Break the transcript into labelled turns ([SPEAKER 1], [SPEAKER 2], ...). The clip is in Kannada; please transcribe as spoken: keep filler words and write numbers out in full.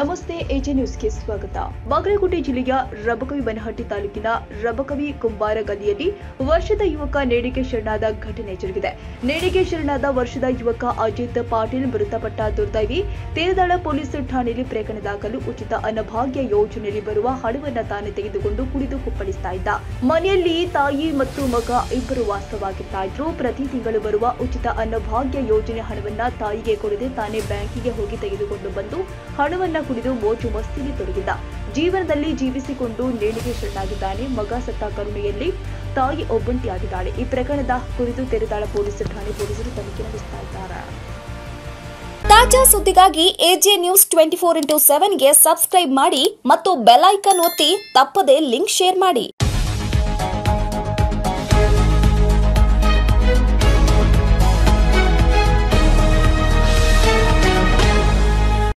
[SPEAKER 1] ನಮಸ್ತೆ ಎಜೆ ನ್ಯೂಸ್ಗೆ ಸ್ವಾಗತ. ಬಾಗಲಕೋಟೆ ಜಿಲ್ಲೆಯ ರಬಕವಿ ಬನಹಟ್ಟಿ ತಾಲೂಕಿನ ರಬಕವಿ ಕುಂಬಾರ ಗಲ್ಲಿಯಲ್ಲಿ ವರ್ಷದ ಯುವಕ ನೇಣಿಗೆ ಶರಣಾದ ಘಟನೆ ಜರುಗಿದೆ. ನೇಣಿಗೆ ಶರಣಾದ ವರ್ಷದ ಯುವಕ ಅಜಿತ್ ಪಾಟೀಲ್ ಮೃತಪಟ್ಟ ದುರ್ದೈವಿ. ತೀರದಾಳ ಪೊಲೀಸ್ ಠಾಣೆಯಲ್ಲಿ ಪ್ರಕರಣ ದಾಖಲು. ಉಚಿತ ಅನ್ನಭಾಗ್ಯ ಯೋಜನೆಯಲ್ಲಿ ಬರುವ ಹಣವನ್ನ ತಾನೇ ತೆಗೆದುಕೊಂಡು ಕುಡಿದು ಕುಪ್ಪಳಿಸ್ತಾ ಇದ್ದ. ಮನೆಯಲ್ಲಿ ತಾಯಿ ಮತ್ತು ಮಗ ಇಬ್ಬರು ವಾಸವಾಗಿರ್ತಾ ಇದ್ರು. ಪ್ರತಿ ತಿಂಗಳು ಬರುವ ಉಚಿತ ಅನ್ನಭಾಗ್ಯ ಯೋಜನೆ ಹಣವನ್ನ ತಾಯಿಗೆ ಕೊಡದೆ ತಾನೇ ಬ್ಯಾಂಕಿಗೆ ಹೋಗಿ ತೆಗೆದುಕೊಂಡು ಬಂದು ಹಣವನ್ನ ಕುಡಿದು ಮೋಜು ಮಸ್ತಿಗೆ ತೊಡಗಿದ್ದ. ಜೀವನದಲ್ಲಿ ಜೀವಿಸಿಕೊಂಡು ನೇಣಿಗೆ ಶರಣಾಗಿದ್ದಾನೆ. ಮಗ ಸತ್ತ ಕರುಣೆಯಲ್ಲಿ ತಾಯಿ ಒಬ್ಬಂಟಿಯಾಗಿದ್ದಾಳೆ. ಈ ಪ್ರಕರಣದ ಕುರಿತು ತೆರೆದಾಳ ಪೊಲೀಸ್ ಠಾಣೆ ಪೊಲೀಸರು ತನಿಖೆ ನಡೆಸ್ತಾ ಇದ್ದಾರೆ.
[SPEAKER 2] ತಾಜಾ ಸುದ್ದಿಗಾಗಿ AJ news twenty four into seven ಗೆ ಸಬ್ಸ್ಕ್ರೈಬ್ ಮಾಡಿ ಮತ್ತು ಬೆಲ್ ಐಕಾನ್ ಒತ್ತಿ ತಪ್ಪದೇ ಲಿಂಕ್ ಶೇರ್ ಮಾಡಿ.